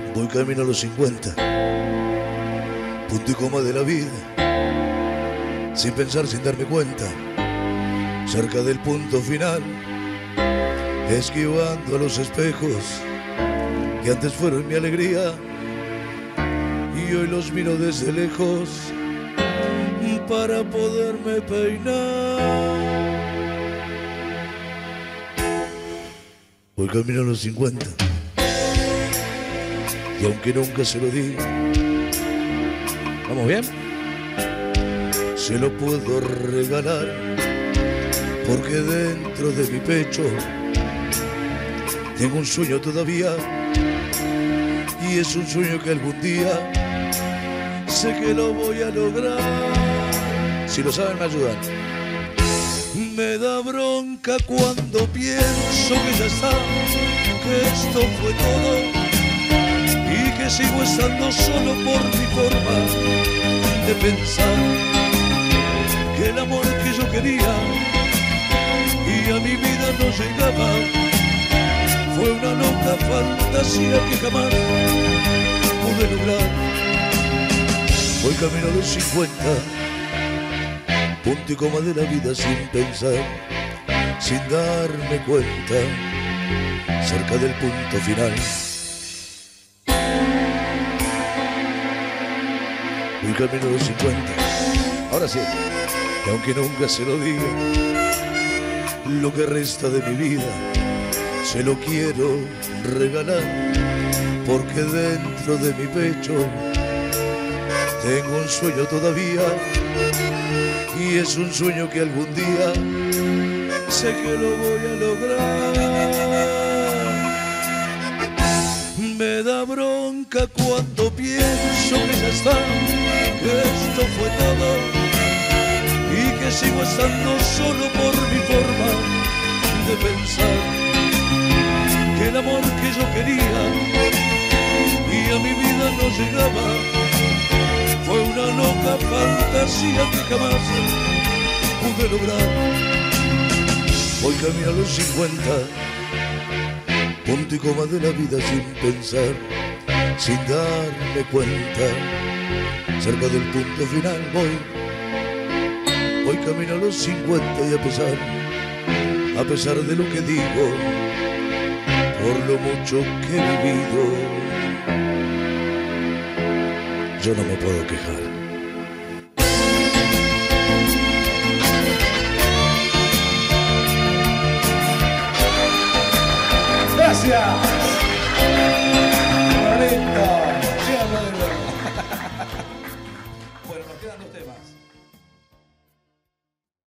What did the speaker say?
Voy camino a los 50, punto y coma de la vida, sin pensar, sin darme cuenta, cerca del punto final, esquivando a los espejos que antes fueron mi alegría y hoy los miro desde lejos para poderme peinar. Voy camino a los 50 y aunque nunca se lo di, ¿Vamos bien? se lo puedo regalar, porque dentro de mi pecho tengo un sueño todavía, y es un sueño que algún día sé que lo voy a lograr. Si lo saben, me ayudan. Me da bronca cuando pienso que ya está, que esto fue todo y que sigo estando solo por mi forma de pensar, que el amor que yo quería y a mi vida no llegaba fue una loca fantasía que jamás pude lograr. Voy camino a los 50, punto y coma de la vida, sin pensar, sin darme cuenta, cerca del punto final. Voy camino a los 50, Ahora sí. y aunque nunca se lo diga, lo que resta de mi vida se lo quiero regalar, porque dentro de mi pecho tengo un sueño todavía, y es un sueño que algún día sé que lo voy a lograr. Me da bronca cuando pienso que ya está, que esto fue todo y que sigo estando solo por mi forma de pensar, que el amor que yo quería y a mi vida no llegaba fue una loca fantasía que jamás pude lograr. Voy camino a los 50, punto y coma de la vida, sin pensar, sin darme cuenta, cerca del punto final voy camino a los 50 y a pesar de lo que digo, por lo mucho que he vivido, yo no me puedo quejar. ¡Gracias! ¡Bonito! Bueno, nos quedan 2 temas.